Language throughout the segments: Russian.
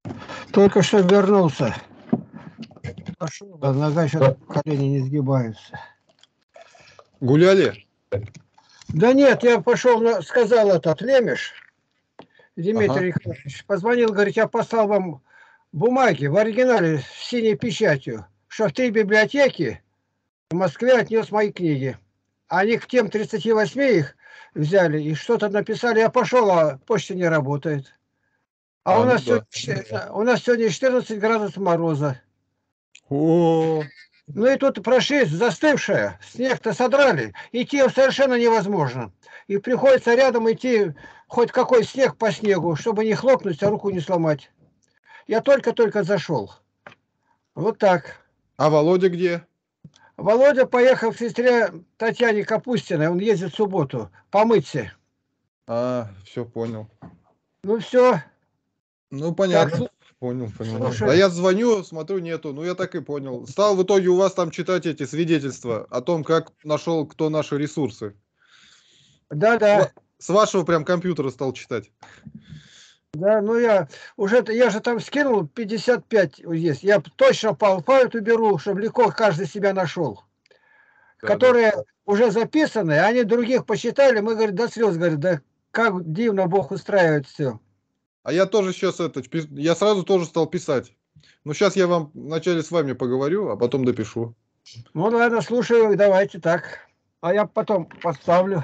Только что вернулся. Пошел, а нога еще колени не сгибаются. Гуляли? Да нет, я пошел, сказал этот Лемеш, Дмитрий Николаевич, позвонил, говорит, я послал вам бумаги в оригинале с синей печатью, что в 3 библиотеки в Москве отнес мои книги. Они к тем 38 их взяли и что-то написали. Я пошел, а почта не работает. А у нас сегодня 14 градусов мороза. О, Ну и тут прошли застывшая, снег-то содрали, идти совершенно невозможно. И приходится рядом идти хоть какой снег по снегу, чтобы не хлопнуть, а руку не сломать. Я только-только зашел. Вот так. а Володя где? Володя поехал к сестре Татьяне Капустиной, он ездит в субботу, помыться. А, все понял. Ну все. Ну, понятно. Так, Понял. слушай. А я звоню, смотрю, нету. Ну, я так и понял. Стал в итоге у вас там читать эти свидетельства о том, как нашел кто наши ресурсы. Да. С вашего прям компьютера стал читать. Да, ну я же там скинул 55 есть. Я точно по алфавиту беру, чтобы легко каждый себя нашел. Да, Которые уже записаны, они других посчитали, мы, говорит, до слез, говорит, да как дивно Бог устраивает все. А я тоже сейчас я сразу тоже стал писать. Ну, сейчас я вам вначале с вами поговорю, а потом допишу. Ну ладно, слушаю, давайте так. А я потом поставлю.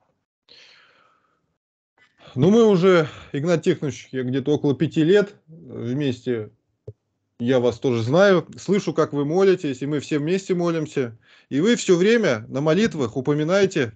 Ну, мы уже, Игнат Тихонович, я где-то около 5 лет вместе. Я вас тоже знаю, слышу, как вы молитесь, и мы все вместе молимся. И вы все время на молитвах упоминаете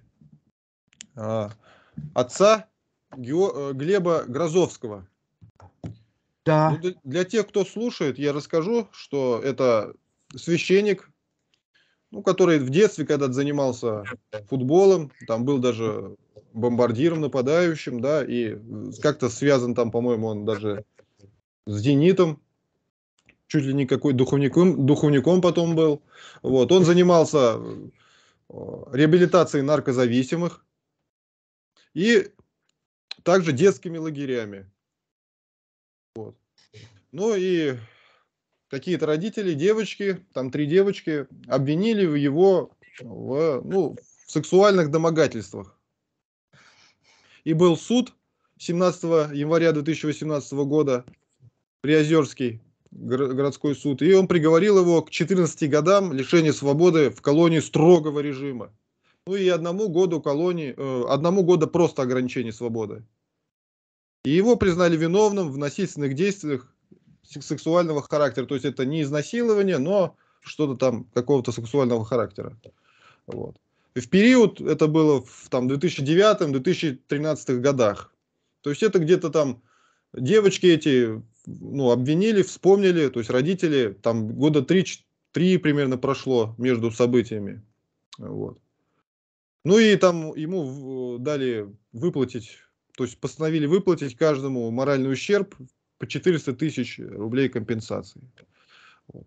отца Глеба Грозовского. Да. Ну, для тех, кто слушает, я расскажу, что это священник, ну, который в детстве когда-то занимался футболом, там был даже бомбардиром, нападающим, да, и как-то связан там, по-моему, он даже с «Зенитом», чуть ли не какой духовником потом был. Вот. Он занимался реабилитацией наркозависимых и также детскими лагерями. Вот. Ну и какие-то родители, девочки, там 3 девочки, обвинили его в сексуальных домогательствах. И был суд 17 января 2018 года, Приозерский городской суд, и он приговорил его к 14 годам лишения свободы в колонии строгого режима. Ну и 1 году колонии, 1 года просто ограничения свободы. И его признали виновным в насильственных действиях сексуального характера. То есть это не изнасилование, но что-то там какого-то сексуального характера. Вот. И в период, это было в 2009-2013 годах. То есть это где-то там девочки эти обвинили, вспомнили, то есть родители, там года 3 примерно прошло между событиями. Вот. Ну и там ему дали выплатить, то есть постановили выплатить каждому моральный ущерб по 400 тысяч рублей компенсации. Вот.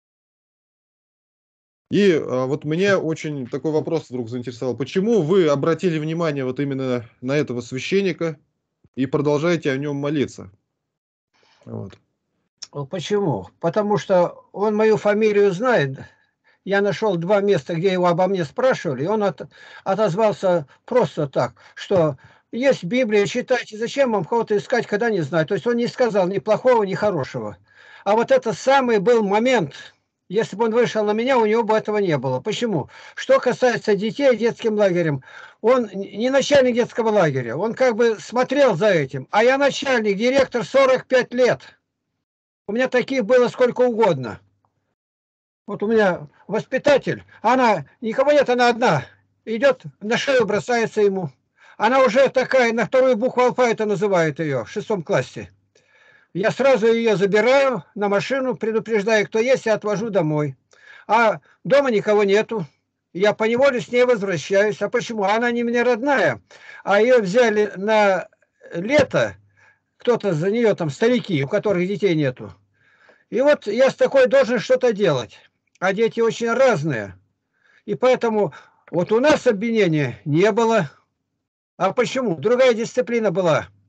И вот мне очень такой вопрос вдруг заинтересовал. Почему вы обратили внимание вот именно на этого священника и продолжаете о нем молиться? Вот. Почему? Потому что он мою фамилию знает. Я нашел 2 места, где его обо мне спрашивали, и он отозвался просто так, что есть Библия, читайте, зачем вам кого-то искать, когда не знаю. То есть он не сказал ни плохого, ни хорошего. А вот это самый был момент, если бы он вышел на меня, у него бы этого не было. Почему? Что касается детей детским лагерем, он не начальник детского лагеря, он как бы смотрел за этим. А я начальник, директор 45 лет. У меня таких было сколько угодно. Вот у меня воспитатель, она, никого нет, она одна, идет на шею, бросается ему. Она уже такая, на 2-ю букву алфавита называет ее, в 6 классе. Я сразу ее забираю на машину, предупреждаю, кто есть, и отвожу домой. А дома никого нету. Я поневоле с ней возвращаюсь. А почему? Она не мне родная, а ее взяли на лето, кто-то за нее, там, старики, у которых детей нету. И вот я с такой должен что-то делать. А дети очень разные. И поэтому вот у нас обвинения не было. А почему? Другая дисциплина была.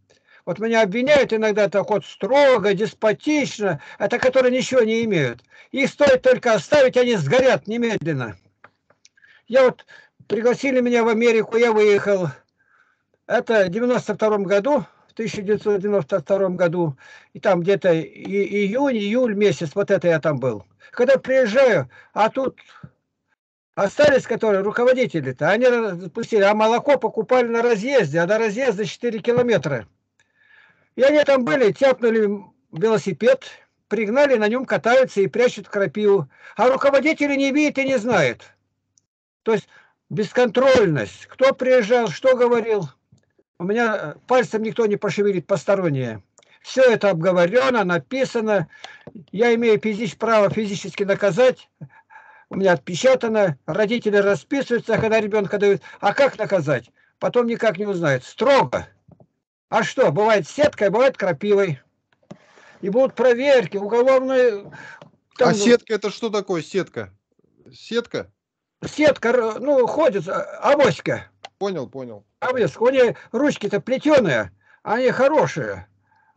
Вот меня обвиняют иногда так вот строго, деспотично, это которые ничего не имеют. Их стоит только оставить, они сгорят немедленно. Я вот, пригласили меня в Америку, я выехал. Это в 92 году, в 1992 году, и там где-то июнь, июль месяц, вот это я там был. Когда приезжаю, а тут остались, которые руководители-то, они запустили, а молоко покупали на разъезде, а на разъезде 4 километра. И они там были, тяпнули велосипед, пригнали, на нем катаются и прячут крапиву. А руководители не видят и не знают. То есть бесконтрольность. Кто приезжал, что говорил. У меня пальцем никто не пошевелит постороннее. Все это обговорено, написано. Я имею право физически наказать. У меня отпечатано. Родители расписываются, когда ребенка дают. А как наказать? Потом никак не узнают. Строго. А что? Бывает сеткой, бывает крапивой. И будут проверки, уголовные... Там... А сетка это что такое сетка? Сетка? Сетка, ну, ходит, авоська. Понял, понял. Авоська. У нее ручки-то плетеные, они хорошие.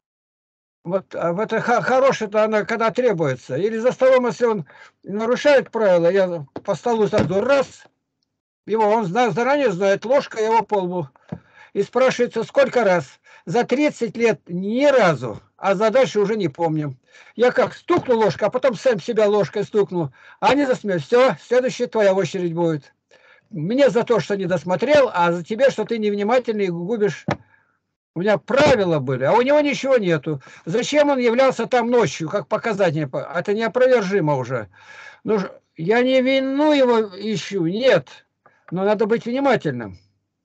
Вот это хорошее-то она когда требуется. Или за столом, если он нарушает правила, я по столу сяду раз, его он заранее знает, ложка его по лбу. И спрашивается, сколько раз? За 30 лет ни разу, а за дальше уже не помним. Я как стукну ложкой, а потом сам себя ложкой стукну. А они засмеют. Все, следующая твоя очередь будет. Мне за то, что не досмотрел, а за тебе, что ты невнимательный и губишь. У меня правила были, а у него ничего нету. Зачем он являлся там ночью, как показатель? Это неопровержимо уже. Ну, я не вину его ищу, нет. Но надо быть внимательным.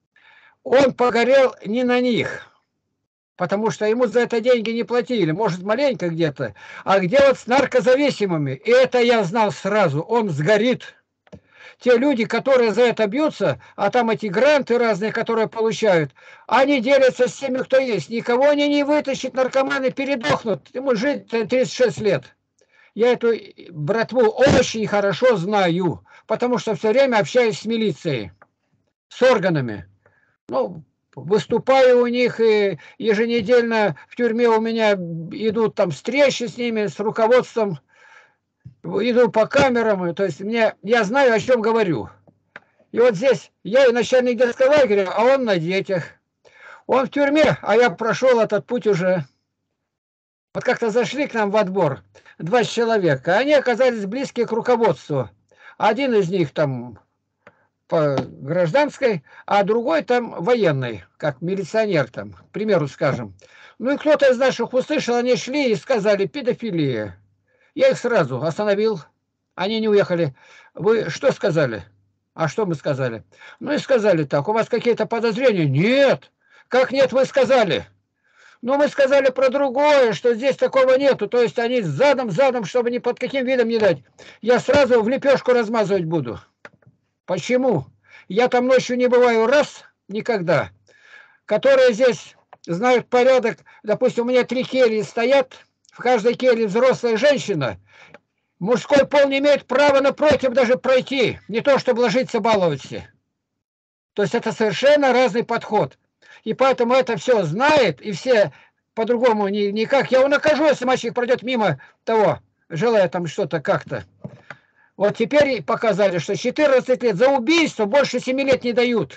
Он погорел не на них, потому что ему за это деньги не платили, может маленько где-то, а где вот с наркозависимыми, и это я знал сразу, он сгорит. Те люди, которые за это бьются, а там эти гранты разные, которые получают, они делятся с теми, кто есть. Никого они не вытащат, наркоманы передохнут, ему жить 36 лет. Я эту братву очень хорошо знаю, потому что все время общаюсь с милицией, с органами. Ну, выступаю у них, и еженедельно в тюрьме у меня идут там встречи с ними, с руководством, иду по камерам, то есть я знаю, о чем говорю. И вот здесь я и начальник детского лагеря, а он на детях. Он в тюрьме, а я прошел этот путь уже. Вот как-то зашли к нам в отбор 2 человека, они оказались близкие к руководству. Один из них там по гражданской, а другой там военный, как милиционер там, к примеру скажем. Ну и кто-то из наших услышал, они шли и сказали: педофилия. Я их сразу остановил, они не уехали. Вы что сказали? А что мы сказали? Ну и сказали так: у вас какие-то подозрения? Нет. Как нет, вы сказали? Ну мы сказали про другое, что здесь такого нету. То есть они задом, чтобы ни под каким видом не дать. Я сразу в лепешку размазывать буду. Почему? Я там ночью не бываю раз, никогда. Которые здесь знают порядок. Допустим, у меня 3 кельи стоят. В каждой келье взрослая женщина. Мужской пол не имеет права напротив даже пройти. Не то, чтобы ложиться, баловаться. То есть это совершенно разный подход. И поэтому это все знает, и все по-другому никак. Я его накажу, если мальчик пройдет мимо того, желая там что-то как-то. Вот теперь показали, что 14 лет за убийство больше 7 лет не дают.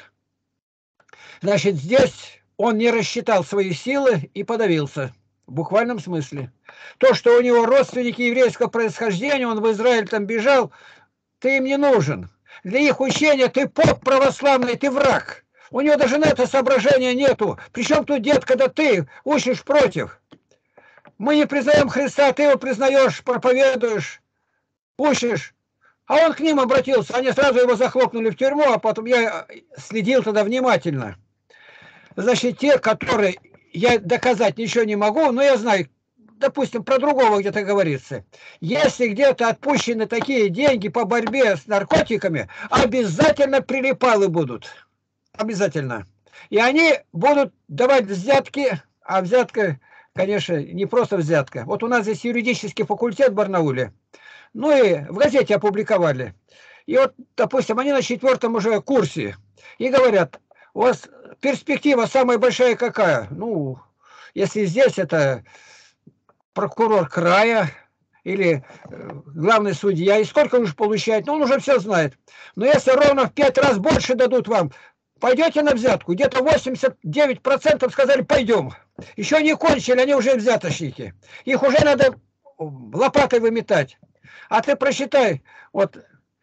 Значит, здесь он не рассчитал свои силы и подавился. В буквальном смысле. То, что у него родственники еврейского происхождения, он в Израиль там бежал, ты им не нужен. Для их учения ты поп православный, ты враг. У него даже на это соображения нету. Причем тут, дед, когда ты учишь против? Мы не признаем Христа, ты его признаешь, проповедуешь, учишь. А он к ним обратился, они сразу его захлопнули в тюрьму, а потом я следил тогда внимательно. Значит, те, которые я доказать ничего не могу, но я знаю, допустим, про другого где-то говорится. Если где-то отпущены такие деньги по борьбе с наркотиками, обязательно прилипалы будут. Обязательно. И они будут давать взятки, а взятка, конечно, не просто взятка. Вот у нас здесь юридический факультет в Барнауле. Ну и в газете опубликовали. И вот, допустим, они на 4-м уже курсе. И говорят: у вас перспектива самая большая какая? Ну, Если здесь это прокурор края или главный судья, и сколько он уже получает, ну, он уже все знает. Но если ровно в 5 раз больше дадут вам, пойдете на взятку? Где-то 89% сказали, пойдем. Еще не кончили, они уже взяточники. Их уже надо лопатой выметать. А ты просчитай, вот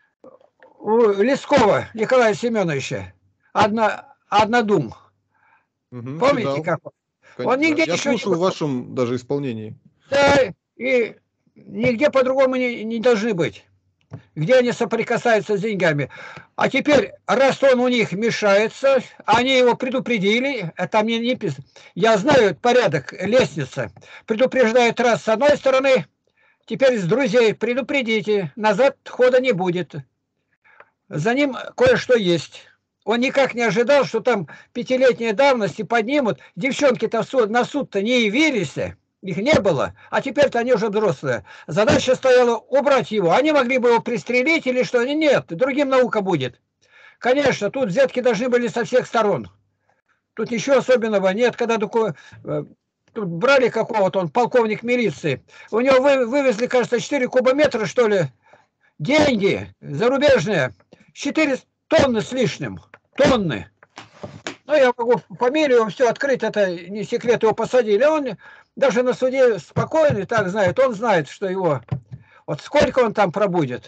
у Лескова Николая Семеновича однодум. Угу, Помните, читал. как он нигде Я ничего слушал не... в вашем даже исполнении. Да, и нигде по-другому не должны быть. Где они соприкасаются с деньгами. А теперь, раз он у них мешается, они его предупредили, это мне не писано. Я знаю порядок, лестница. Предупреждают раз с одной стороны, теперь с друзей предупредите, назад хода не будет. За ним кое-что есть. Он никак не ожидал, что там 5-летней давности поднимут. Девчонки-то на суд-то не явились, их не было, а теперь-то они уже взрослые. Задача стояла убрать его. Они могли бы его пристрелить или что? Нет, другим наука будет. Конечно, тут взятки должны были со всех сторон. Тут ничего особенного нет, когда такое... Тут брали какого-то, он полковник милиции. У него вывезли, кажется, 4 кубометра, что ли, деньги зарубежные. 4 тонны с лишним. Тонны. Ну, я могу фамилию все открыть, это не секрет, его посадили. Он даже на суде спокойный, так знает. Он знает, что его... Вот сколько он там пробудет.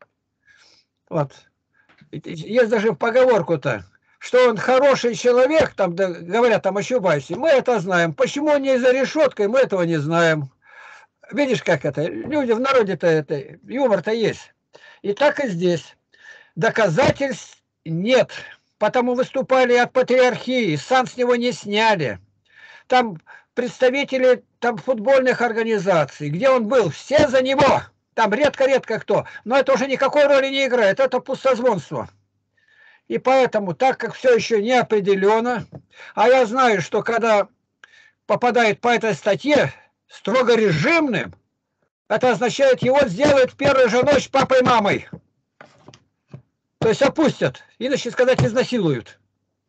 Вот. Есть даже поговорку-то, что он хороший человек, там говорят, там ошибайся. Мы это знаем. Почему он не за решеткой, мы этого не знаем. Видишь, как это? Люди в народе-то это, юмор-то есть. И так и здесь. Доказательств нет. Потому выступали от патриархии, сан с него не сняли. Там представители там футбольных организаций, где он был, все за него. Там редко-редко кто. Но это уже никакой роли не играет. Это пустозвонство. И поэтому, так как все еще не определено, а я знаю, что когда попадает по этой статье строго режимным, это означает, его сделают в первую же ночь папой и мамой. То есть опустят, иначе сказать, изнасилуют.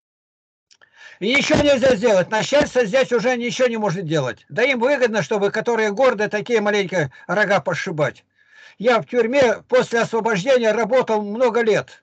И ничего нельзя сделать. Начальство здесь уже ничего не может делать. Да им выгодно, чтобы которые гордые такие маленькие рога пошибать. Я в тюрьме после освобождения работал много лет.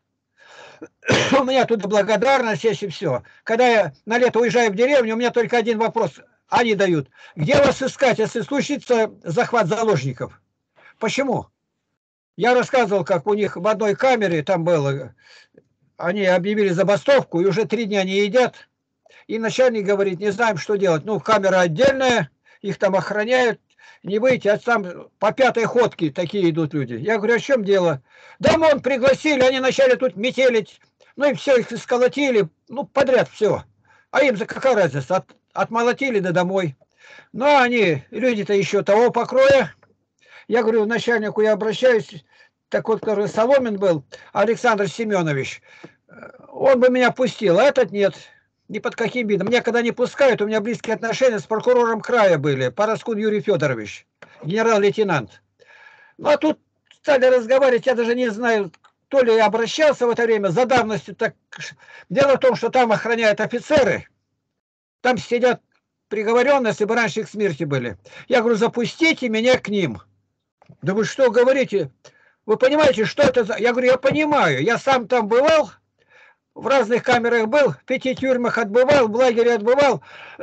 У меня тут благодарность есть и все. Когда я на лето уезжаю в деревню, у меня только один вопрос. Они дают. Где вас искать, если случится захват заложников? Почему? Я рассказывал, как у них в одной камере там было. Они объявили забастовку, и уже 3 дня не едят. И начальник говорит, не знаем, что делать. Ну, камера отдельная, их там охраняют. Не выйти, а там по 5-й ходке такие идут люди. Я говорю, а в чем дело? Да, вон пригласили, они начали тут метелить. Ну и все, их сколотили. Ну, подряд все. А им за какая разница? Отмолотили да домой. Но они, люди-то еще того покроя. Я говорю, начальнику я обращаюсь, так вот, который Соломин был, Александр Семенович, он бы меня пустил, а этот нет. Ни под каким видом. Меня когда не пускают, у меня близкие отношения с прокурором края были, Параскун Юрий Федорович, генерал-лейтенант. Ну, а тут стали разговаривать, я даже не знаю, то ли я обращался в это время за давностью. Так... Дело в том, что там охраняют офицеры, там сидят приговоренные, если бы раньше их смерти были. Я говорю, запустите меня к ним. Да вы что говорите? Вы понимаете, что это за... Я говорю, я понимаю, я сам там бывал, в разных камерах был, в 5 тюрьмах отбывал, в лагере отбывал.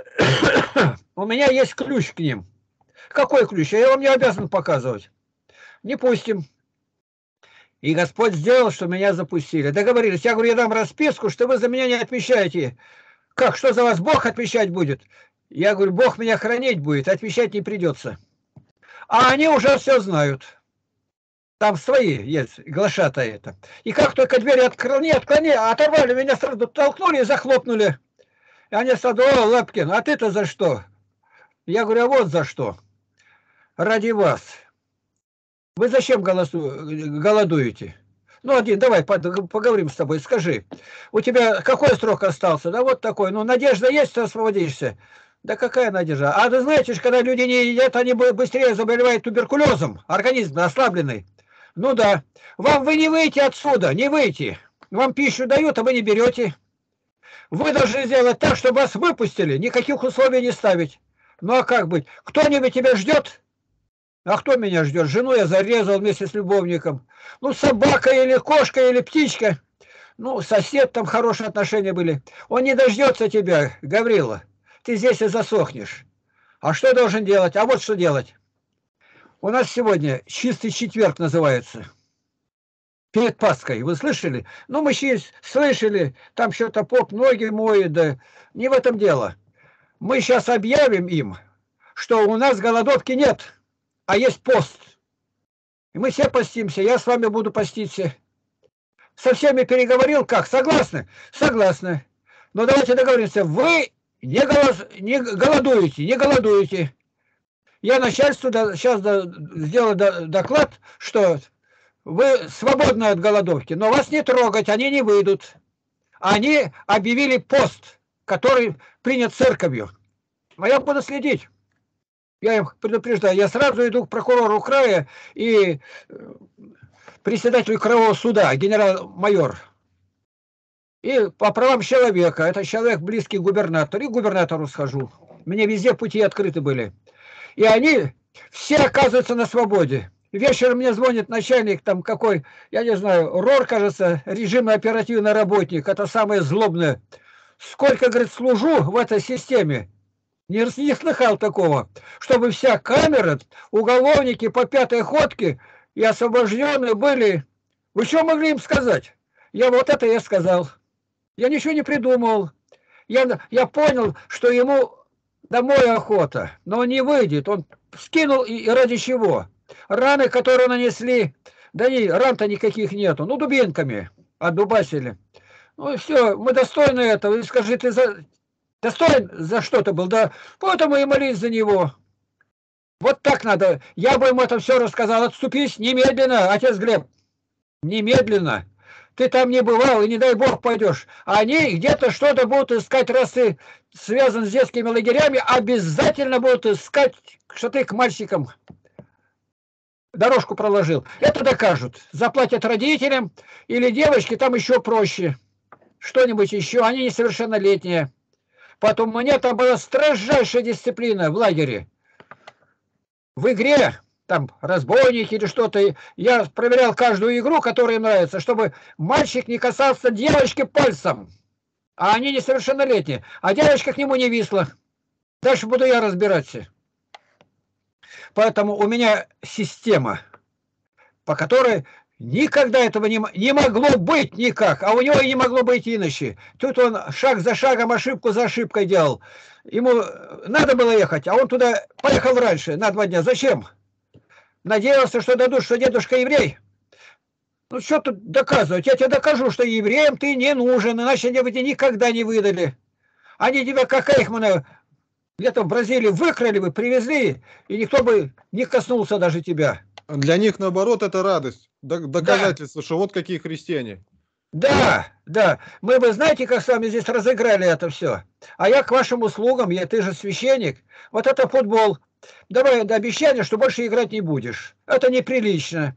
У меня есть ключ к ним. Какой ключ? Я вам не обязан показывать. Не пустим. И Господь сделал, что меня запустили. Договорились. Я говорю, я дам расписку, что вы за меня не отвечаете. Как, что за вас Бог отвечать будет? Я говорю, Бог меня хранить будет, отвечать не придется. А они уже все знают. Там свои есть, глашатые это. И как только двери отклони, оторвали, меня сразу толкнули и захлопнули. И они сразу, о, Лапкин, а ты-то за что? Я говорю, а вот за что. Ради вас. Вы зачем голодуете? Ну, один, давай поговорим с тобой, скажи. У тебя какой срок остался? Да вот такой. Ну, надежда есть, что освободишься? Да какая надежда? А вы знаете, когда люди не едят, они быстрее заболевают туберкулезом. Организм ослабленный. Ну да. Вы не выйти отсюда, не выйти. Вам пищу дают, а вы не берете. Вы должны сделать так, чтобы вас выпустили, никаких условий не ставить. Ну а как быть? Кто-нибудь тебя ждет? А кто меня ждет? Жену я зарезал вместе с любовником. Ну, собака или кошка или птичка. Ну, сосед, там хорошие отношения были. Он не дождется тебя, Гаврила. Ты здесь и засохнешь. А что должен делать? А вот что делать. У нас сегодня чистый четверг называется. Перед Пасхой. Вы слышали? Ну, мы сейчас слышали, там что-то поп ноги моет, да не в этом дело. Мы сейчас объявим им, что у нас голодовки нет, а есть пост. И мы все постимся, я с вами буду поститься. Со всеми переговорил, как? Согласны? Согласны. Но давайте договоримся, вы не голодуете, не голодуете. Я начальству сейчас сделаю доклад, что вы свободны от голодовки, но вас не трогать, они не выйдут. Они объявили пост, который принят церковью. А я буду следить. Я им предупреждаю. Я сразу иду к прокурору края и председателю краевого суда, генерал-майор. И по правам человека. Это человек близкий к губернатору. И к губернатору схожу. Мне везде пути открыты были. И они все оказываются на свободе. Вечером мне звонит начальник, там какой, я не знаю, РОР, кажется, режимный оперативный работник. Это самое злобное. Сколько, говорит, служу в этой системе. Не слыхал такого, чтобы вся камера, уголовники по пятой ходке и освобожденные были. Вы что могли им сказать? Я вот это я сказал. Я ничего не придумал. Я понял, что ему домой охота, но он не выйдет. Он скинул и ради чего? Раны, которые нанесли, да и ран-то никаких нету. Ну, дубинками отдубасили. Ну и все, мы достойны этого. И скажи, ты достоин за что-то был, да? Поэтому и молись за него. Вот так надо. Я бы ему это все рассказал. Отступись немедленно, отец Глеб. Немедленно. Ты там не бывал, и не дай бог пойдешь. Они где-то что-то будут искать, раз ты связан с детскими лагерями, обязательно будут искать, что ты к мальчикам дорожку проложил. Это докажут. Заплатят родителям или девочке, там еще проще. Что-нибудь еще. Они несовершеннолетние. Потом у меня там была строжайшая дисциплина в лагере. В игре, там, разбойники или что-то. Я проверял каждую игру, которая им нравится, чтобы мальчик не касался девочки пальцем. А они несовершеннолетние. А девочка к нему не висла. Дальше буду я разбираться. Поэтому у меня система, по которой никогда этого не могло быть никак, а у него и не могло быть иначе. Тут он шаг за шагом, ошибку за ошибкой делал. Ему надо было ехать, а он туда поехал раньше, на 2 дня. Зачем? Надеялся, что дадут, что дедушка еврей. Ну, что тут доказывать? Я тебе докажу, что евреям ты не нужен, иначе они бы тебе никогда не выдали. Они тебя, как Эйхмана, где-то в Бразилии выкрали бы, привезли, и никто бы не коснулся даже тебя. Для них, наоборот, это радость. Доказательство, да, что вот какие христиане. Да, да. Мы бы, знаете, как с вами здесь разыграли это все. А я к вашим услугам, ты же священник. Вот это футбол. Давай обещание, что больше играть не будешь. Это неприлично.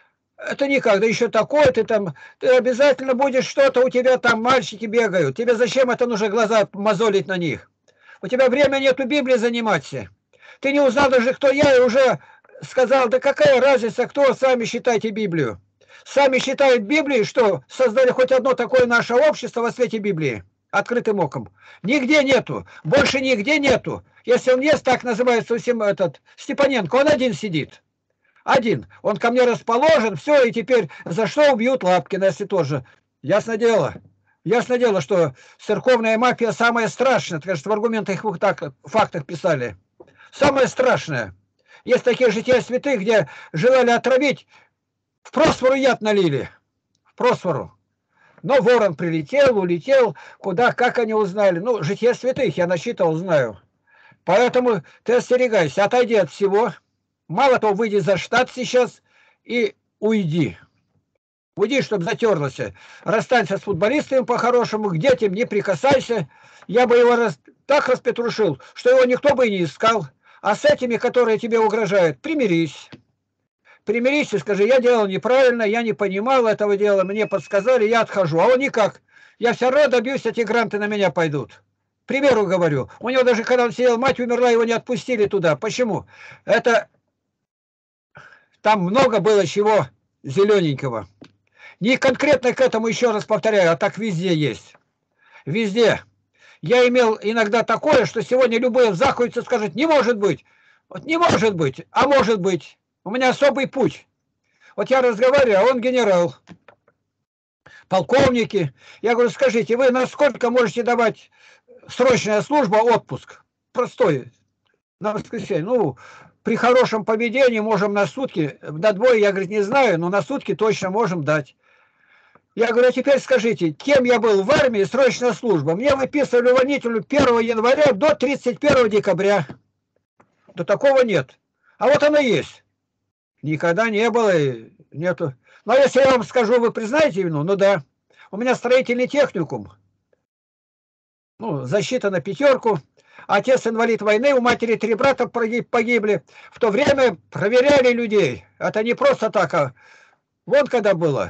Это никак. Да еще такое, ты обязательно будешь что-то, у тебя там мальчики бегают. Тебе зачем это нужно глаза мозолить на них? У тебя времени нету Библии заниматься. Ты не узнал даже, кто я, и уже сказал, да какая разница, кто сами считайте Библию. Сами считают Библию, что создали хоть одно такое наше общество во свете Библии. Открытым оком. Нигде нету. Больше нигде нету. Если он есть, так называется этот Степаненко, он один сидит. Один. Он ко мне расположен, все, и теперь за что убьют Лапкина, если тоже. Ясно дело. Ясно дело, что церковная мафия самая страшная. Так что в аргументах фактах писали. Самое страшное. Есть такие жития святых, где желали отравить, в Просфору яд налили. В Просфору. Но ворон прилетел, улетел. Куда, как они узнали. Ну, жития святых я насчитывал, знаю. Поэтому ты остерегайся, отойди от всего. Мало того, выйди за штат сейчас и уйди. Уйди, чтобы затерлось. Расстанься с футболистами по-хорошему, к детям не прикасайся. Я бы его так распетрушил, что его никто бы и не искал. А с этими, которые тебе угрожают, примирись. Примирись и скажи, я делал неправильно, я не понимал этого дела, мне подсказали, я отхожу. А он никак. Я все равно добьюсь, эти гранты на меня пойдут. К примеру говорю, у него даже когда он сидел, мать умерла, его не отпустили туда. Почему? Это там много было чего зелененького. Не конкретно к этому, еще раз повторяю, а так везде есть. Везде. Я имел иногда такое, что сегодня любые захуются, скажут, не может быть. Вот не может быть, а может быть. У меня особый путь. Вот я разговариваю, а он генерал. Полковники. Я говорю, скажите, вы насколько можете давать срочная служба отпуск? Простой. На воскресенье. Ну, при хорошем поведении можем на сутки, на двое, я, говорит, не знаю, но на сутки точно можем дать. Я говорю, а теперь скажите, кем я был в армии, срочная служба? Мне выписывали увольнительную 1 января до 31 декабря. Да такого нет. А вот оно есть. Никогда не было и нету. Но если я вам скажу, вы признаете вину? Ну да. У меня строительный техникум. Ну, защита на 5. Отец инвалид войны, у матери 3 брата погибли. В то время проверяли людей. Это не просто так, а вот когда было.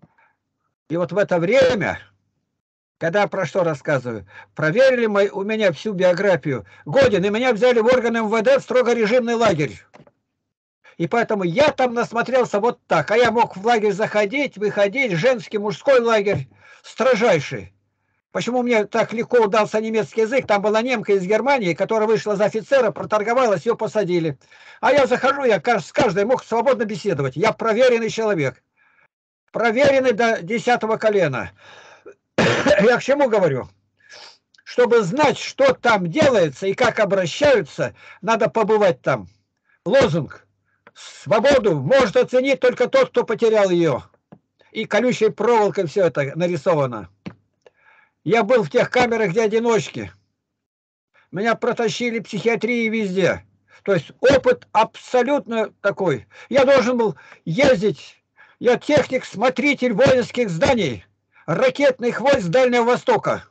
И вот в это время, когда про что рассказываю, проверили у меня всю биографию. Годин, и меня взяли в органы МВД в строго режимный лагерь. И поэтому я там насмотрелся вот так. А я мог в лагерь заходить, выходить, женский, мужской лагерь, строжайший. Почему мне так легко удался немецкий язык? Там была немка из Германии, которая вышла за офицера, проторговалась, ее посадили. А я захожу, я с каждой мог свободно беседовать. Я проверенный человек. Проверенный до 10-го колена. Я к чему говорю? Чтобы знать, что там делается и как обращаются, надо побывать там. Лозунг. Свободу может оценить только тот, кто потерял ее. И колючей проволокой все это нарисовано. Я был в тех камерах, где одиночки. Меня протащили в психиатрии везде. То есть опыт абсолютно такой. Я должен был ездить. Я техник-смотритель воинских зданий, ракетных войск Дальнего Востока.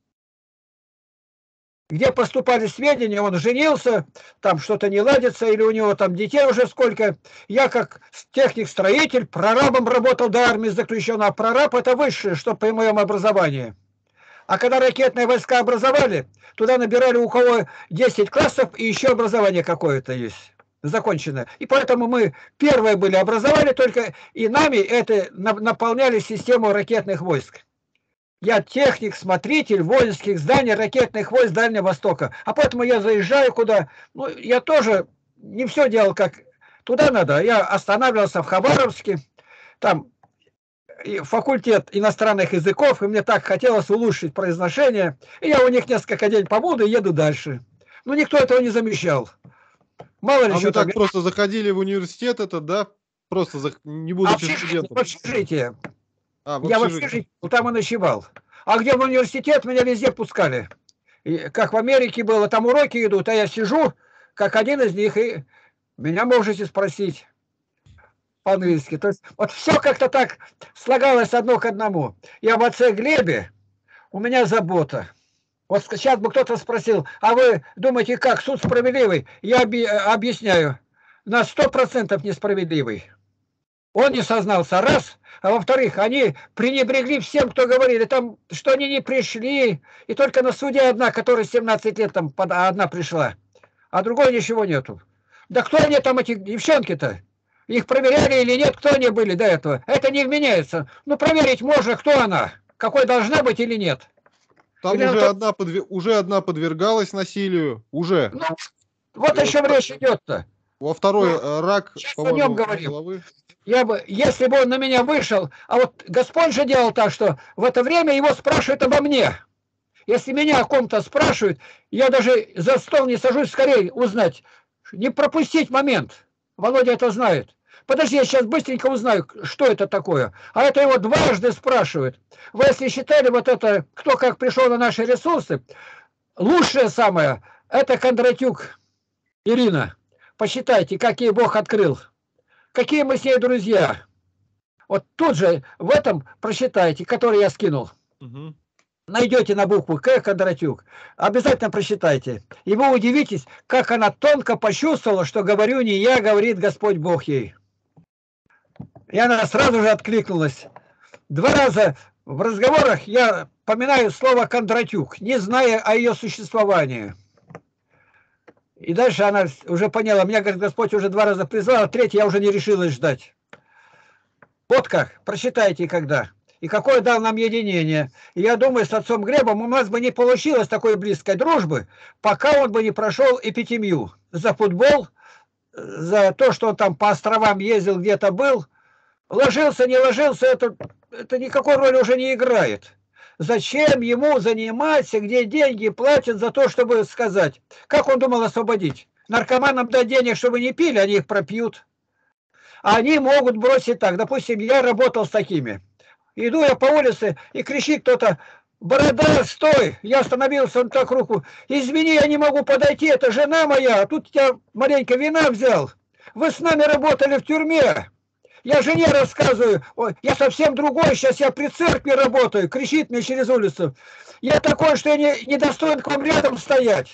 Где поступали сведения, он женился, там что-то не ладится, или у него там детей уже сколько. Я как техник-строитель, прорабом работал до армии заключенного. А прораб это высшее, что по моем образовании. А когда ракетные войска образовали, туда набирали у кого 10 классов и еще образование какое-то есть. Закончено. И поэтому мы первые были, образовали только, и нами это наполняли систему ракетных войск. Я техник, смотритель воинских зданий ракетных войск Дальнего Востока. А поэтому я заезжаю куда. Ну, я тоже не все делал, как туда надо. Я останавливался в Хабаровске, там факультет иностранных языков, и мне так хотелось улучшить произношение. И я у них несколько дней побуду и еду дальше. Но никто этого не замечал. Мало ли, вы так просто заходили в университет, это, да? Просто не будучи студентом. В общежитие. Я в общежитии, там и ночевал. А где в университет, меня везде пускали. И, как в Америке было, там уроки идут, а я сижу, как один из них, и меня можете спросить по-английски. То есть вот все как-то так слагалось одно к одному. Я в отце Глебе, у меня забота. Вот сейчас бы кто-то спросил, а вы думаете, как, суд справедливый? Я объясняю, на 100% несправедливый. Он не сознался, раз, а во-вторых, они пренебрегли всем, кто говорили, там, что они не пришли, и только на суде одна, которая 17 лет там одна пришла, а другой ничего нету. Да кто они там, эти девчонки-то? Их проверяли или нет, кто они были до этого? Это не вменяется. Ну, проверить можно, кто она, какой должна быть или нет. Там уже одна подвергалась насилию, уже. Ну, вот о чем речь идет-то. Во второй рак, по-моему, головы. Если бы он на меня вышел, а вот Господь же делал так, что в это время его спрашивают обо мне. Если меня о ком-то спрашивают, я даже за стол не сажусь, скорее узнать, не пропустить момент. Володя это знает. Подожди, я сейчас быстренько узнаю, что это такое. А это его дважды спрашивают. Вы если считали вот это, кто как пришел на наши ресурсы, лучшее самое, это Кондратюк Ирина. Посчитайте, как ей Бог открыл. Какие мы с ней друзья. Вот тут же в этом просчитайте, который я скинул. Угу. Найдете на букву К Кондратюк. Обязательно прочитайте. И вы удивитесь, как она тонко почувствовала, что говорю не я, говорит Господь Бог ей. И она сразу же откликнулась. 2 раза В разговорах я поминаю слово Кондратюк, не зная о ее существовании. И дальше она уже поняла, меня, говорит, Господь уже 2 раза призвал, а 3 я уже не решилась ждать. Вот как, прочитайте когда. И какое дал нам единение. И я думаю, с отцом Глебом у нас бы не получилось такой близкой дружбы, пока он бы не прошел эпитемию за футбол, за то, что он там по островам ездил, где-то был. Ложился, не ложился, это никакой роли уже не играет. Зачем ему заниматься, где деньги платят за то, чтобы сказать? Как он думал освободить? Наркоманам дать денег, чтобы не пили, они их пропьют. А они могут бросить так. Допустим, я работал с такими. Иду я по улице, и кричит кто-то: борода, стой! Я остановился, он так руку: извини, я не могу подойти, это жена моя, а тут я маленько вина взял. Вы с нами работали в тюрьме. Я жене рассказываю, ой, я совсем другой, сейчас я при церкви работаю, кричит мне через улицу. Я такой, что я не достоин к вам рядом стоять.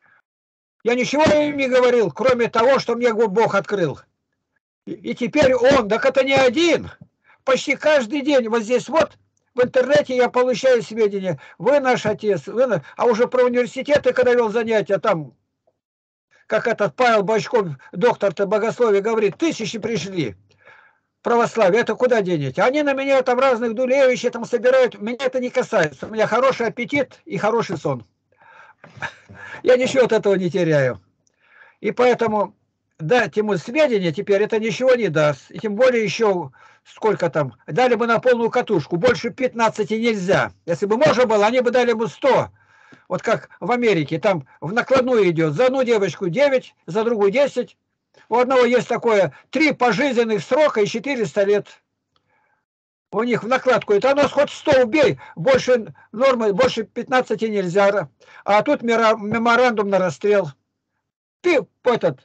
Я ничего им не говорил, кроме того, что мне Бог открыл. И теперь он, так это не один, почти каждый день вот здесь вот, в интернете я получаю сведения. Вы наш отец, а уже про университеты, когда вел занятия, там, как этот Павел Бочков, доктор-то богословия, говорит, 1000 пришли. Православие, это куда денете? Они на меня там разных дулевищей там собирают, меня это не касается. У меня хороший аппетит и хороший сон. Я ничего от этого не теряю. И поэтому дать ему сведения теперь это ничего не даст. И тем более еще сколько там, дали бы на полную катушку, больше 15 нельзя. Если бы можно было, они бы дали бы 100. Вот как в Америке, там в накладную идет, за одну девочку 9, за другую 10. У одного есть такое 3 пожизненных срока и 400 лет. У них в накладку. Это оно хоть 100 убей, больше нормы, больше 15 нельзя. А тут меморандум на расстрел. Ты этот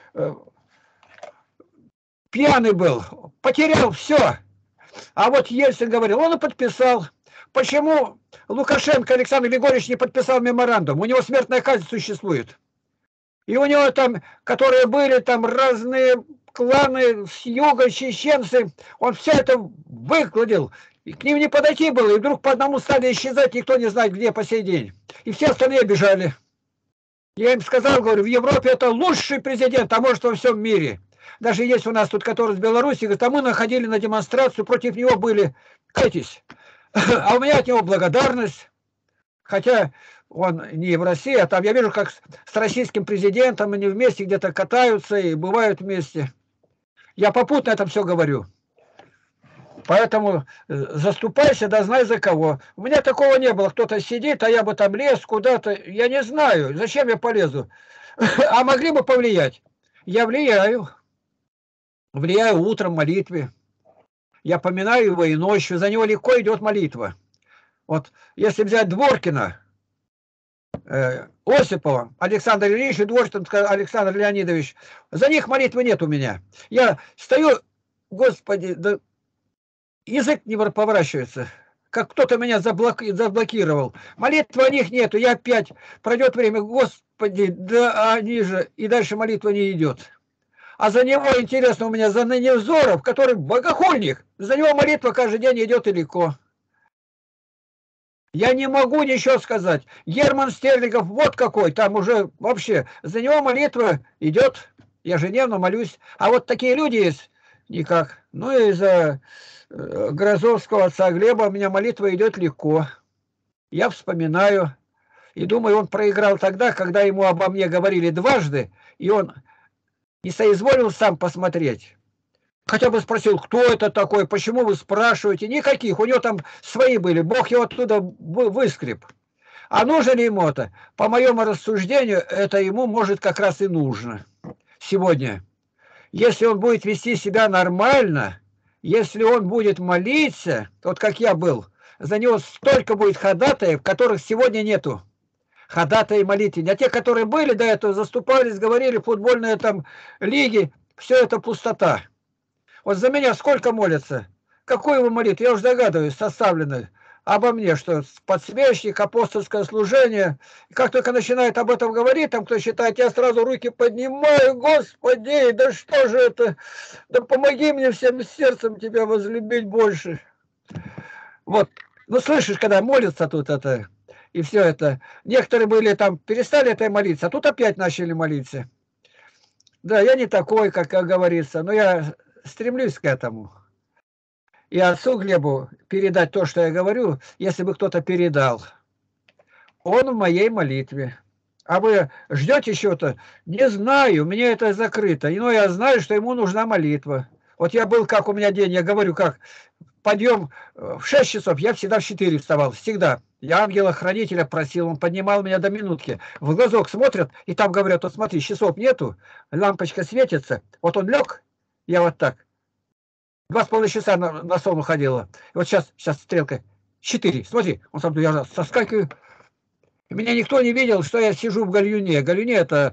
пьяный был, потерял все. А вот Ельцин говорил, он и подписал. Почему Лукашенко Александр Григорьевич не подписал меморандум? У него смертная казнь существует. И у него там, которые были там разные кланы с юга, чеченцы, он все это выкладил. И к ним не подойти было, и вдруг по одному стали исчезать, никто не знает, где по сей день. И все остальные бежали. Я им сказал, говорю, в Европе это лучший президент, а может во всем мире. Даже есть у нас тут, который с Беларуси, говорит, а мы находили на демонстрацию, против него были, кайтесь. А у меня от него благодарность, хотя он не в России, а там я вижу, как с российским президентом они вместе где-то катаются и бывают вместе. Я попутно это все говорю. Поэтому заступайся, да знай за кого. У меня такого не было. Кто-то сидит, а я бы там лез куда-то. Я не знаю, зачем я полезу. А могли бы повлиять? Я влияю. Влияю утром в молитве. Я поминаю его и ночью. За него легко идет молитва. Вот если взять Дворкина, Осипова, Александр Ильич и Дворкин Александр Леонидович, за них молитвы нет у меня. Я стою, Господи, да язык не поворачивается, как кто-то меня заблокировал. Молитвы о них нету, я опять, пройдет время, Господи, да они же, и дальше молитва не идет. А за него, интересно, у меня за Невзоров, который богохульник, за него молитва каждый день идет и легко. Я не могу ничего сказать. Герман Стерлигов вот какой, там уже вообще, за него молитва идет, я ежедневно молюсь. А вот такие люди есть, никак. Ну и за Грозовского отца Глеба у меня молитва идет легко. Я вспоминаю и думаю, он проиграл тогда, когда ему обо мне говорили дважды, и он не соизволил сам посмотреть. Хотя бы спросил, кто это такой, почему вы спрашиваете. Никаких, у него там свои были, Бог его оттуда выскреб. А нужно ли ему это? По моему рассуждению, это ему может как раз и нужно сегодня. Если он будет вести себя нормально, если он будет молиться, вот как я был, за него столько будет ходатаев, которых сегодня нету. Ходатаи молитвы. А те, которые были до этого, заступались, говорили, футбольные там лиги, все это пустота. Вот за меня сколько молятся? Какую вы молитву? Я уже догадываюсь, составлено обо мне, что подсвечник, апостольское служение. И как только начинает об этом говорить, там кто считает, я сразу руки поднимаю, Господи, да что же это? Да помоги мне всем сердцем тебя возлюбить больше. Вот. Ну, слышишь, когда молятся тут это, и все это. Некоторые были там, перестали это молиться, а тут опять начали молиться. Да, я не такой, как говорится, но я стремлюсь к этому. И отцу Глебу передать то, что я говорю, если бы кто-то передал. Он в моей молитве. А вы ждете чего-то? Не знаю, мне это закрыто. Но я знаю, что ему нужна молитва. Вот я был, как у меня день, я говорю, как подъем в 6 часов, я всегда в 4 вставал, всегда. Я ангела-хранителя просил, он поднимал меня до минутки. В глазок смотрят, и там говорят, вот смотри, часов нету, лампочка светится. Вот он лег, я вот так. 2,5 часа на сон уходила. И вот сейчас стрелка. 4. Смотри, он сам, я соскакиваю. Меня никто не видел, что я сижу в гальюне. Гальюне это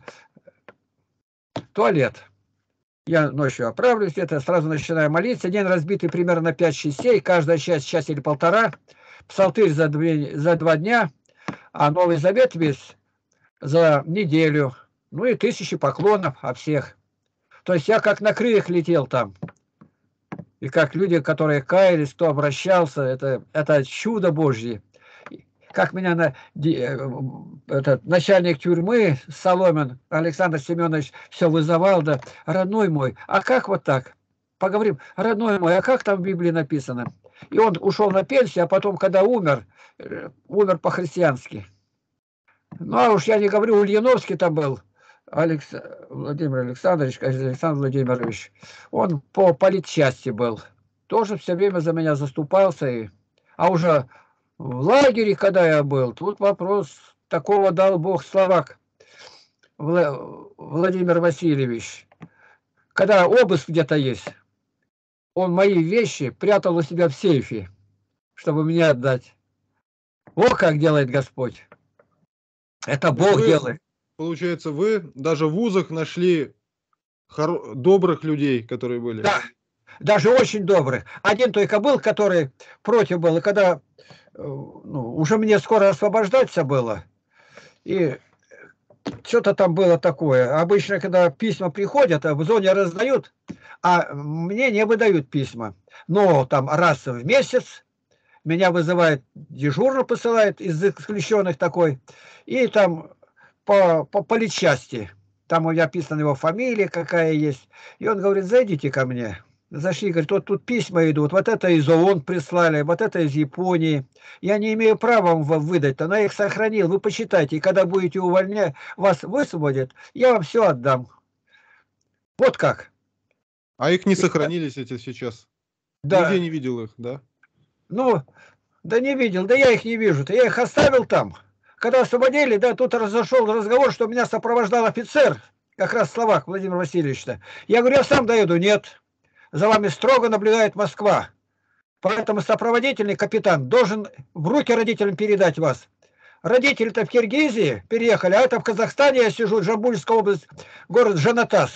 туалет. Я ночью оправлюсь, это сразу начинаю молиться. День разбитый примерно на 5 частей, каждая часть час или полтора. Псалтырь за 2 дня, а Новый Завет весь за неделю. Ну и 1000 поклонов от всех. То есть я как на крыльях летел там. И как люди, которые каялись, кто обращался, это чудо Божье. Как меня этот начальник тюрьмы Соломин Александр Семенович все вызывал, да, родной мой, а как вот так? Поговорим, родной мой, а как там в Библии написано? И он ушел на пенсию, а потом, когда умер по-христиански. Ну, а уж я не говорю, Ульяновский там был, Владимир Александрович, Александр Владимирович, он по политчасти был. Тоже все время за меня заступался. А уже в лагере, когда я был, тут вопрос, такого дал Бог словак Владимир Васильевич. Когда обыск где-то есть, он мои вещи прятал у себя в сейфе, чтобы мне отдать. О, как делает Господь. Это Бог делает. Получается, вы даже в вузах нашли добрых людей, которые были. Да, даже очень добрых. Один только был, который против был, и когда уже мне скоро освобождаться было, и что-то там было такое. Обычно, когда письма приходят, в зоне раздают, а мне не выдают письма. Но там раз в месяц меня вызывает, дежурно посылает из исключенных такой, и там по политчасти. Там у меня описана его фамилия, какая есть. И он говорит, зайдите ко мне. Зашли, говорит, вот тут письма идут, вот это из ООН прислали, вот это из Японии. Я не имею права вам выдать, но я их сохранил, вы почитайте, и когда будете увольнять, вас высвободят, я вам все отдам. Вот как. А их не сохранились эти сейчас? Да. Нигде не видел их, да? Ну, да не видел, да я их не вижу-то, я их оставил там. Когда освободили, да, тут разошел разговор, что меня сопровождал офицер, как раз словак Владимир Васильевич-то. Я говорю, я сам доеду, нет. За вами строго наблюдает Москва. Поэтому сопроводительный капитан должен в руки родителям передать вас. Родители-то в Киргизии переехали, а это в Казахстане я сижу, Джамбульская область, город Жанатас.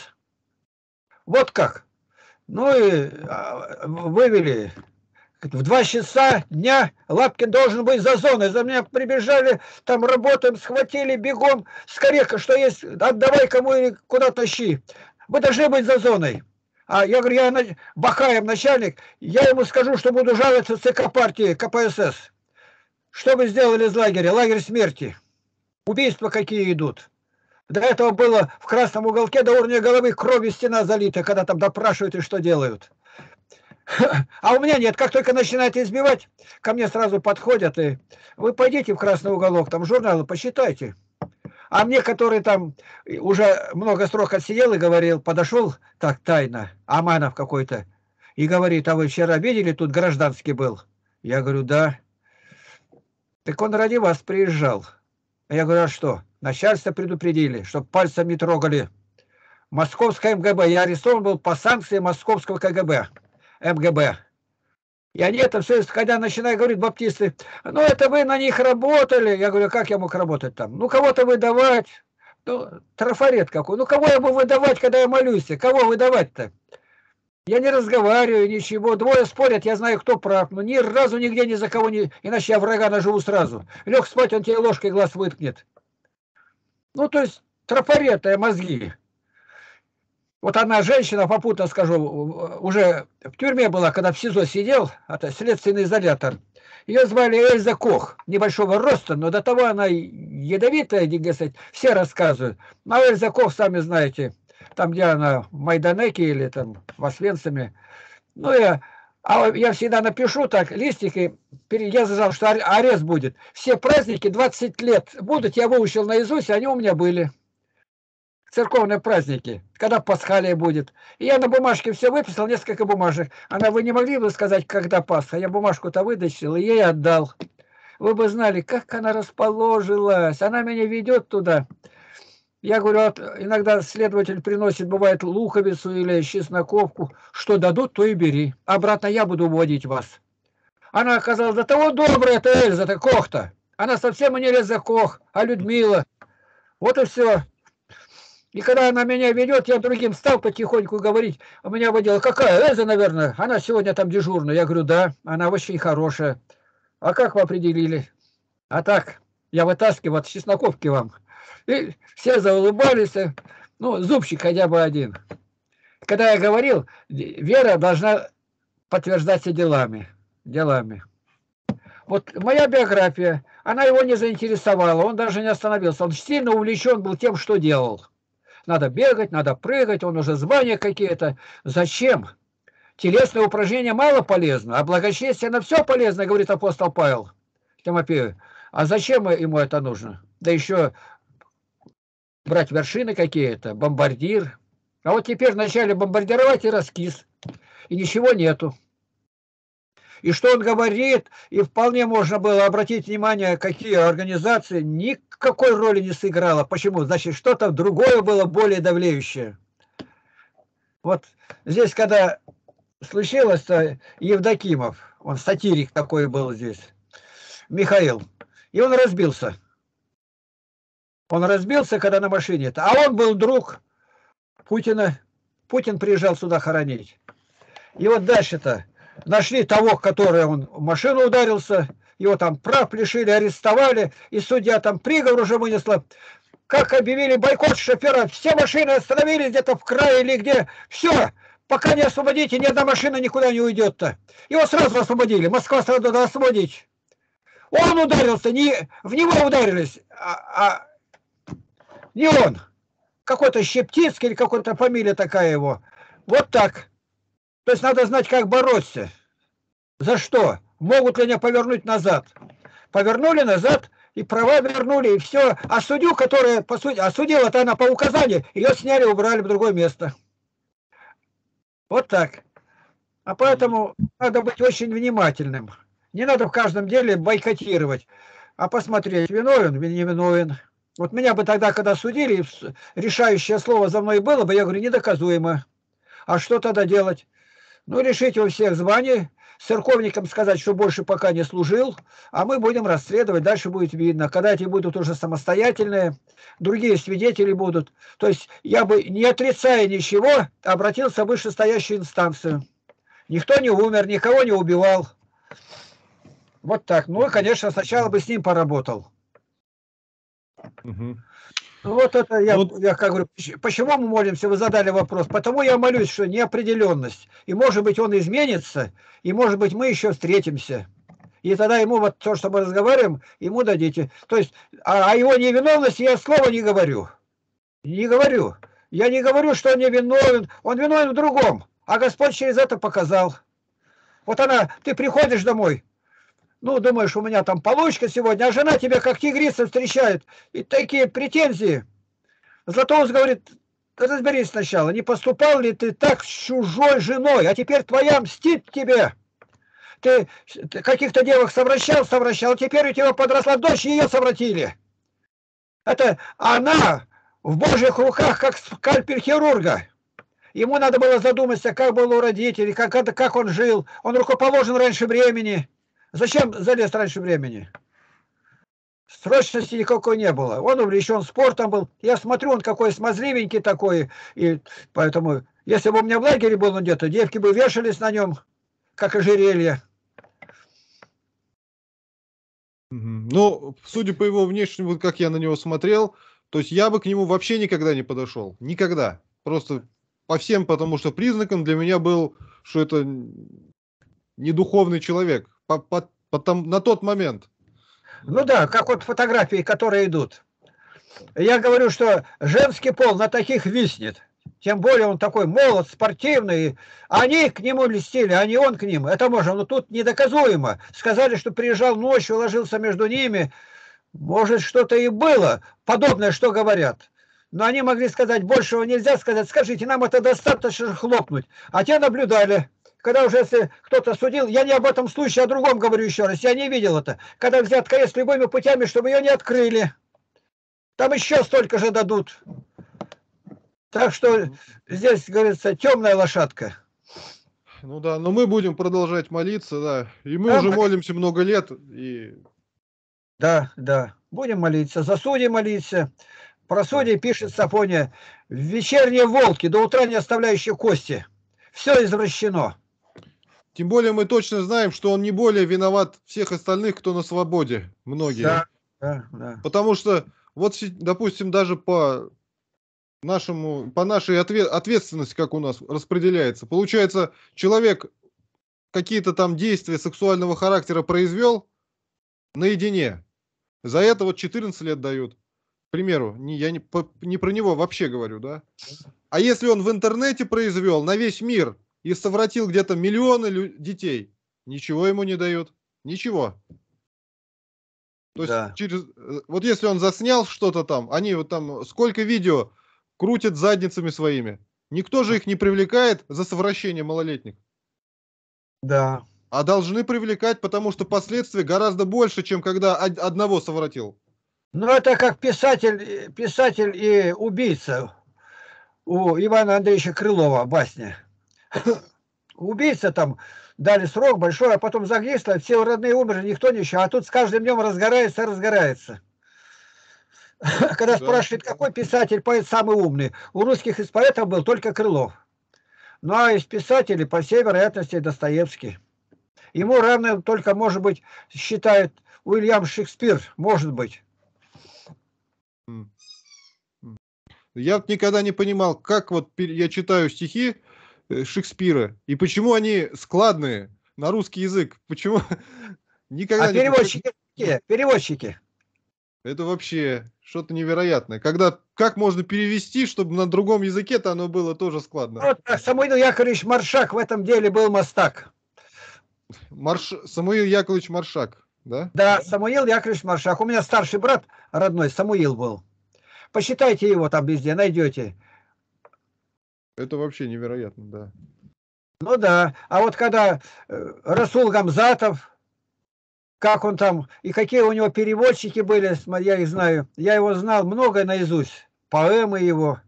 Вот как. Ну и вывели. В 2 часа дня Лапкин должен быть за зоной. За меня прибежали, там работаем, схватили бегом. Скорее, что есть, отдавай кому и куда тащи. Вы должны быть за зоной. А я говорю, я Бахаев начальник, я ему скажу, что буду жаловаться в ЦК партии КПСС. Что вы сделали из лагеря? Лагерь смерти. Убийства какие идут. До этого было в красном уголке до уровня головы кровью стена залита, когда там допрашивают и что делают. А у меня нет, как только начинает избивать, ко мне сразу подходят и вы пойдите в красный уголок, там журналы посчитайте. А мне, который там уже много срок отсидел и говорил, подошел так тайно, Аманов какой-то, и говорит, а вы вчера видели, тут гражданский был? Я говорю, да. Так он ради вас приезжал. Я говорю, а что? Начальство предупредили, чтобы пальцем не трогали. Московское МГБ. Я арестован был по санкции московского КГБ. МГБ. И они это все, когда начинают говорить баптисты, ну это вы на них работали. Я говорю, как я мог работать там? Ну кого-то выдавать. Ну, трафарет какой. Ну кого я буду выдавать, когда я молюсь? Кого выдавать-то? Я не разговариваю, ничего. Двое спорят, я знаю, кто прав. Но ни разу нигде ни за кого не... Иначе я врага наживу сразу. Лег спать, он тебе ложкой глаз выткнет. Ну, то есть трафареты, мозги. Вот одна женщина, попутно скажу, уже в тюрьме была, когда в СИЗО сидел, это следственный изолятор. Ее звали Эльза Кох, небольшого роста, но до того она ядовитая, все рассказывают. А Эльза Кох, сами знаете, там, где она в Майданеке или там в Освенциме. Ну, я всегда напишу так, листики, я сказал, что арест будет. Все праздники 20 лет будут, я выучил наизусть, они у меня были. Церковные праздники, когда Пасхалия будет. И я на бумажке все выписал, несколько бумажек. Вы не могли бы сказать, когда Пасха? Я бумажку-то вытащил и ей отдал. Вы бы знали, как она расположилась. Она меня ведет туда. Я говорю, вот иногда следователь приносит, бывает, луковицу или чесноковку. Что дадут, то и бери. Обратно я буду уводить вас. Она оказалась до того добрая, это Эльза-то Кох-то. Она совсем не Эльза Кох, а Людмила. Вот и все. И когда она меня ведет, я другим стал потихоньку говорить. У меня водила, какая? Эльза, наверное. Она сегодня там дежурная. Я говорю, да, она очень хорошая. А как вы определили? А так, я вытаскиваю от чесноковки вам. И все заулыбались. Ну, зубчик хотя бы один. Когда я говорил, вера должна подтверждаться делами. Вот моя биография, она его не заинтересовала. Он даже не остановился. Он сильно увлечен был тем, что делал. Надо бегать, надо прыгать, он уже звания какие-то. Зачем? Телесное упражнение мало полезно, а благочестие на все полезно, говорит апостол Павел Тимофею. А зачем ему это нужно? Да еще брать вершины какие-то, бомбардир. А вот теперь вначале бомбардировать и раскис. И ничего нету. И что он говорит, и вполне можно было обратить внимание, какие организации никакой роли не сыграло. Почему? Значит, что-то другое было более давлеющее. Вот здесь, когда случилось-то, Евдокимов, он сатирик такой был здесь, Михаил, и он разбился. Он разбился, когда на машине-то. А он был друг Путина. Путин приезжал сюда хоронить. И вот дальше-то нашли того, который он в машину ударился, его там прав лишили, арестовали, и судья там приговор уже вынесла. Как объявили бойкот шофера, все машины остановились где-то в крае или где, все, пока не освободите, ни одна машина никуда не уйдет-то. Его сразу освободили, Москва сразу надо освободить. Он ударился, в него ударились, не он. Какой-то Щептицкий или какая-то фамилия такая его. Вот так. То есть надо знать, как бороться. За что? Могут ли они повернуть назад? Повернули назад, и права вернули, и все. А судью, которая, по сути, осудила-то она по указанию, ее сняли, убрали в другое место. Вот так. А поэтому надо быть очень внимательным. Не надо в каждом деле бойкотировать, а посмотреть, виновен, не виновен. Вот меня бы тогда, когда судили, решающее слово за мной было бы, я говорю, недоказуемо. А что тогда делать? Ну, решить у всех званий, церковникам сказать, что больше пока не служил, а мы будем расследовать, дальше будет видно. Когда эти будут уже самостоятельные, другие свидетели будут. То есть я бы, не отрицая ничего, обратился в вышестоящую инстанцию. Никто не умер, никого не убивал. Вот так. Ну, и, конечно, сначала бы с ним поработал. Угу. Вот это я как говорю, почему мы молимся, вы задали вопрос. Потому я молюсь, что неопределенность. И может быть он изменится, и может быть мы еще встретимся. И тогда ему вот то, что мы разговариваем, ему дадите. То есть о его невиновности я слова не говорю. Не говорю. Я не говорю, что он не виновен. Он виновен в другом. А Господь через это показал. Вот ты приходишь домой, ну, думаешь, у меня там получка сегодня, а жена тебя как тигрица встречает. И такие претензии. Златоуст говорит, разберись сначала, не поступал ли ты так с чужой женой, а теперь твоя мстит тебе. Ты каких-то девок совращал, теперь у тебя подросла дочь, ее совратили. Это она в Божьих руках, как скальпель хирурга. Ему надо было задуматься, как было у родителей, как он жил. Он рукоположен раньше времени. Зачем залез раньше времени? Срочности никакой не было. Он увлечен спортом был. Я смотрю, он какой смазливенький такой. И поэтому, если бы у меня в лагере был он где-то, девки бы вешались на нем, как ожерелье. Ну, судя по его внешнему, как я на него смотрел, то есть я бы к нему вообще никогда не подошел. Никогда. Просто по всем, потому что признакам для меня был, что это не духовный человек на тот момент. Ну да, как вот фотографии, которые идут. Я говорю, что женский пол на таких виснет. Тем более он такой молод, спортивный. Они к нему льстили, а не он к ним. Это можно, но тут недоказуемо. Сказали, что приезжал ночью, ложился между ними. Может, что-то и было подобное, что говорят. Но они могли сказать, большего нельзя сказать. Скажите, нам это достаточно хлопнуть. А те наблюдали. Когда уже, если кто-то судил, я не об этом случае, а о другом говорю еще раз. Я не видел это. Когда взятка есть любыми путями, чтобы ее не открыли. Там еще столько же дадут. Так что здесь, говорится, темная лошадка. Ну да, но мы будем продолжать молиться, да. И мы Да, уже молимся много лет. Да, да. Будем молиться. За судей молиться. Про судей пишет Сафония: в вечерние волки, до утра не оставляющие кости. Все извращено. Тем более мы точно знаем, что он не более виноват всех остальных, кто на свободе. Многие. Да, да, да. Потому что, вот, допустим, даже по нашей ответственности, как у нас распределяется. Получается, человек какие-то там действия сексуального характера произвел наедине. За это вот 14 лет дают. К примеру, я не про него вообще говорю, да. А если он в интернете произвел на весь мир и совратил где-то миллионы детей, ничего ему не дают. Ничего. То есть, вот если он заснял что-то там, они вот там сколько видео крутят задницами своими. Никто же их не привлекает за совращение малолетних. Да. А должны привлекать, потому что последствия гораздо больше, чем когда одного совратил. Ну, это как писатель и убийца у Ивана Андреевича Крылова, басня. Убийца там дали срок большой, а потом загнисло, все родные умерли, никто ничего. А тут с каждым днем разгорается. Когда спрашивают, какой писатель, поэт самый умный, у русских из поэтов был только Крылов. Ну а из писателей, по всей вероятности, Достоевский. Ему равным только, может быть, считает Уильям Шекспир, может быть. Я никогда не понимал, как вот я читаю стихи Шекспира, и почему они складные на русский язык. Почему? Никогда а переводчики какие? Переводчики. Это вообще что-то невероятное. Как можно перевести, чтобы на другом языке-то оно было тоже складно? Вот Самуил Яковлевич Маршак в этом деле был мастак. Самуил Яковлевич Маршак, да? Да, Самуил Яковлевич Маршак. У меня старший брат родной, Самуил был. Посчитайте его там везде, найдете. Это вообще невероятно, да. Ну да. А вот когда Расул Гамзатов, как он там, и какие у него переводчики были, я их знаю. Я его знал много наизусть. Поэмы его.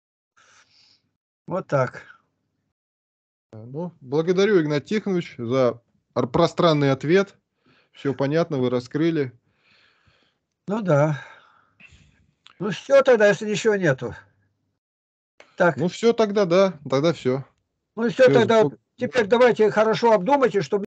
Вот так. Ну, благодарю, Игнат Тихонович, за пространный ответ. Все понятно, вы раскрыли. Ну да. Ну все тогда, если ничего нету. Так. Ну все тогда, да, тогда все. Ну все тогда. Теперь давайте хорошо обдумайте, чтобы